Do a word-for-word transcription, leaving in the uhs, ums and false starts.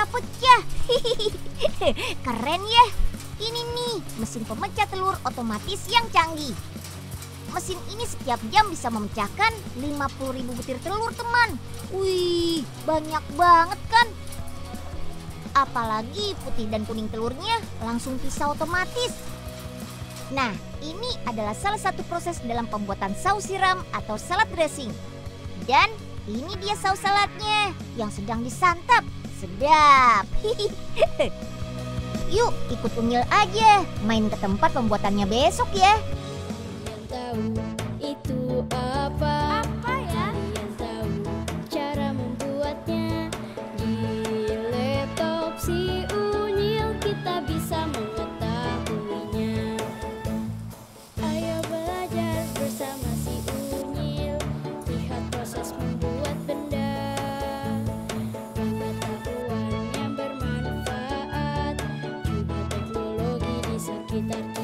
pecah-pecah. Keren ya. Ini nih mesin pemecah telur otomatis yang canggih. Mesin ini setiap jam bisa memecahkan lima puluh ribu butir telur, teman. Wih, banyak banget kan? Apalagi putih dan kuning telurnya langsung pisah otomatis. Nah, ini adalah salah satu proses dalam pembuatan saus siram atau salad dressing. Dan ini dia saus saladnya yang sedang disantap. Sedap. Yuk ikut Unyil aja main ke tempat pembuatannya besok ya. Kalian tahu itu apa? Apa ya? Kalian tahu cara membuatnya? Di laptop si Unyil kita bisa mengetahuinya. Ayo belajar bersama si Unyil, lihat proses membuat benda. Pengetahuan yang bermanfaat, juga teknologi di sekitar kita.